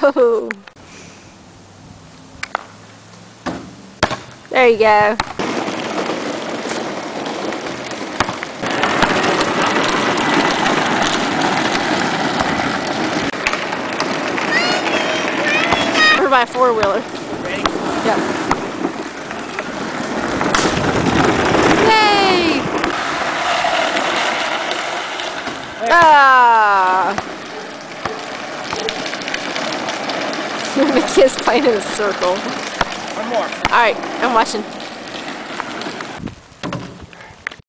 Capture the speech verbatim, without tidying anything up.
Whoa! There you go. We're by a four-wheeler. Ready? Yep. Yay! Ah! The kid's playing in a circle. One more. Alright, I'm watching.